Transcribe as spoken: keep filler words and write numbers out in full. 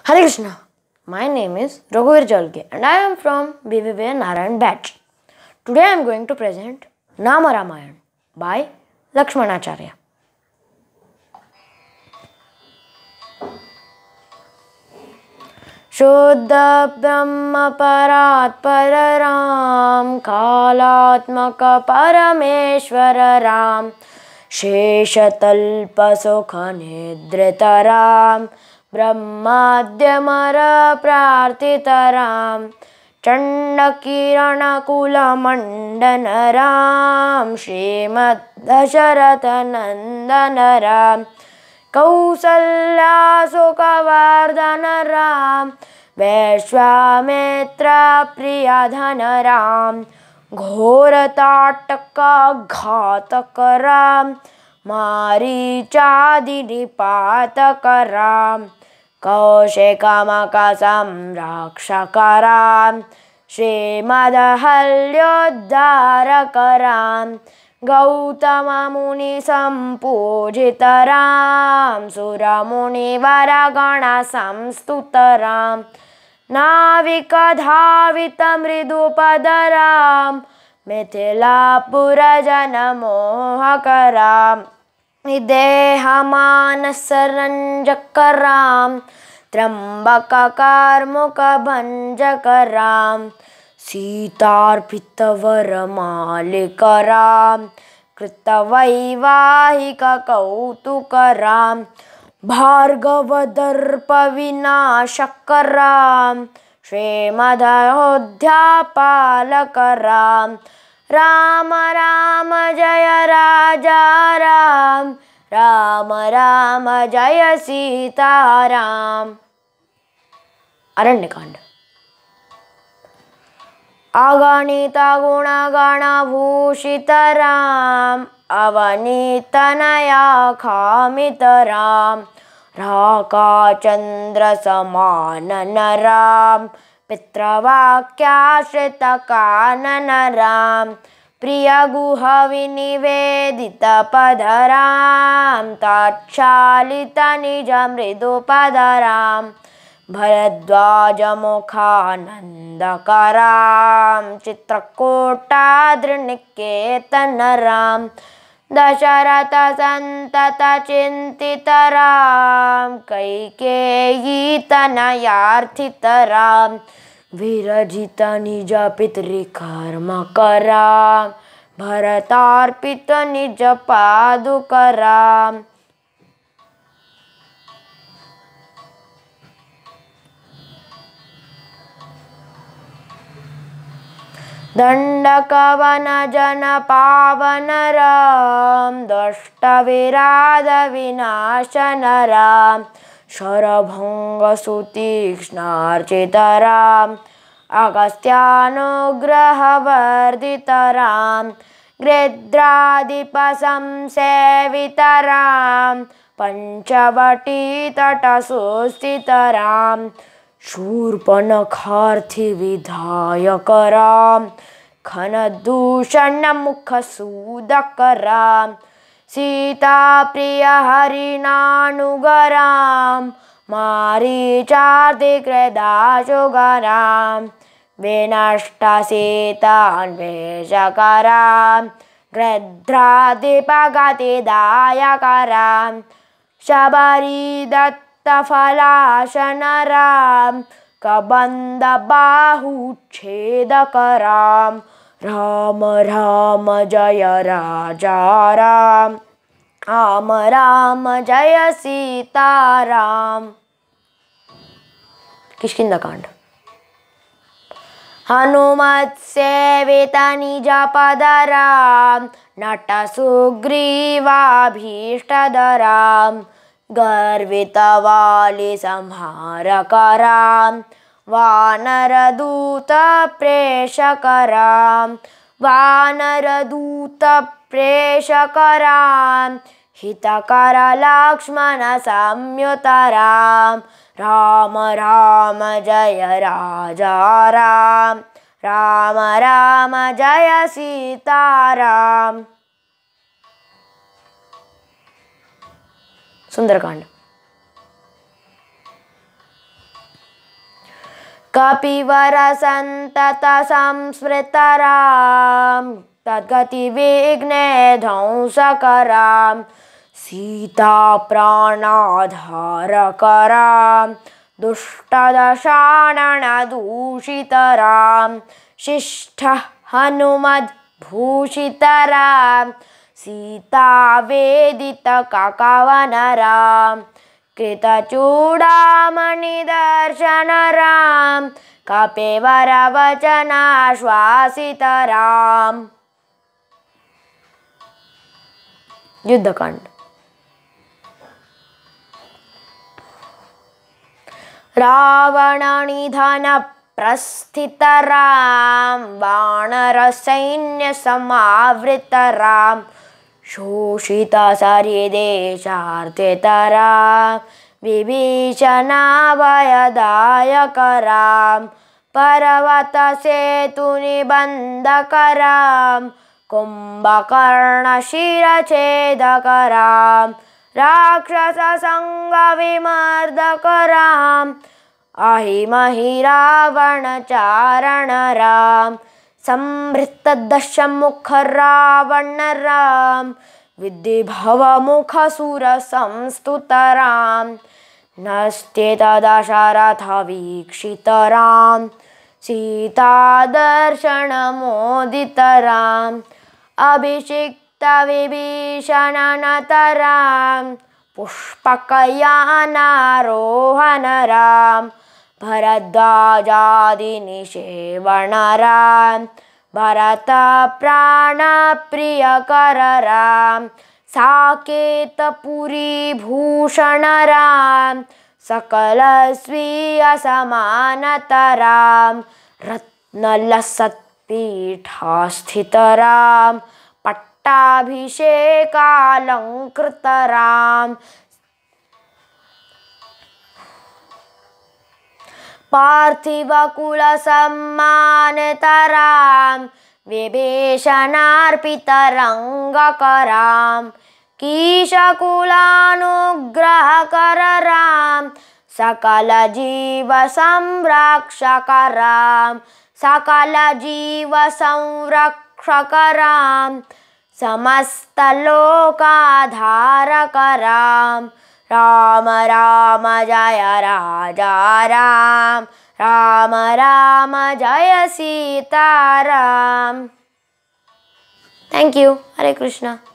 Hare Krishna. My name is Raghuveer Jalke and I am from B V V Narayan batch. Today I am going to present Nama Ramayan by Lakshmanacharya. Shuddha Brahma Parat Pararam Kalatmaka Parameshwara Ram Sheshatalpa Sukha Nidritaram Brahmadhyamara Prartitaram Chandakiranakulamandanaraam Srimad Dasharathanandanaram Kausalya Sukhavardhanaram Vishwamitra Priyadhanaram Ghoratataka Ghatakaram Marichadinipatakaram Kaushikamaka Rakshakaram Srimadahalyodharakaram Gautama Muni Sampujitaram Suramuni Varagana Samstutaram Navikadhavita Mridupadaram Mithila Purajana Mohakaram Idehamanasaranjakaram Trambaka Karmuka Bhanjakaram Sitarpitavaramaalikaram Kritavaivahika Kautukaram Bhargavadarpa Vinashakaram Srimadayodhyapalakaram Rama Rama Jaya Raja Ram Rama Rama Jaya Sita Ram. Aranyakanda. Aganita Gunagana Bhushitaram Avanitanaya Khamitaram Raka Chandra Samananaram Pitravakya Kananaram Priya Guha Vinivedita Padaram Tachalita Nijamridu Padaram Bharadwaja Mukhanandakaram Chitrakota Driniketanaraam Dasharata Santata Chintitaram Kaikeyi Tanayarthitaram Virajita Nija Pitri Karmakaram Bharatarpita Nija Padukaram. Dandakavana Jana Pavanaram Dashta Virada Vinashanaram Sharabhanga Sutikšnarchitaram Agastyanugraha Varditaram Gridradhipa Samsevitaram Panchavati Tata Sustitaram Shurpanakharthi Vidhayakaram Khanadushanna Mukha Sudakaram Sita Priya Harinanugaram Marichardi Kredashugaram Vinashta Sita Anveshakaram Gridradhipagati Dayakaram Shabari Falasanaram Kabanda Bahu Chedakaram Rama Rama Jaya Raja Ram Rama Rama Jaya Sita Ram. Kishkindakanda. Hanumat Sevita Nija Padaram Nata Sugriva Bhishtadaram Garvita Vali Samharakaram Vanaraduta Preshakaram Vanaraduta Preshakaram Hitakara Lakshmana Samyutaram Rama Rama Jaya Raja Ram Rama Rama Jaya Sita Ram. Sundarkand. कपिवरसन्ततसंस्मृतरां तद्गतिविघ्ने ध्वंसकरां सीताप्राणाधारकरां दुष्टदशाननदूषितरां शिष्टः हनुमद्भूषितरां सीतावेदितककवनरां कृतचूडामणिदर्शनरां कपिवरवचनाश्वासितराम्। Yuddha Kanda. रावणनिधनप्रस्थितरां वानरसैन्यसमावृतरां शोषितशरीदेशार्थितरां विभीषणाभयदायकरां पर्वतसेतुनिबन्धकरां कुम्भकर्णशिरच्छेदकरां राक्षससङ्गविमर्दकरां अहिमहिरावणचारणरां संहृतदशमुखरावणरां विद्धिभवमुखसुरसंस्तुतरां नस्त्येतदशरथवीक्षितरां सीतादर्शनमोदितरां अभिषिक्तविभीषणनतरां पुष्पकयानारोहणरां भरद्वाजादिनिषेवणरां भरतप्राणप्रियकररां साकेतपुरीभूषणरां सकलस्वीयसमानतरां रत्नलसत्पीठास्थितरां पट्टाभिषेकालङ्कृतरां पार्थिवकुलसम्मानितरां विभीषणार्पितरङ्गकरां कीशकुलानुग्रहकररां सकलजीवसंरक्षकरां सकलजीवसंरक्षकरां समस्तलोकाधारकरां Ram Ram Jai Raja Ram Ram Ram Jai Sitaram. Thank you. Hare Krishna.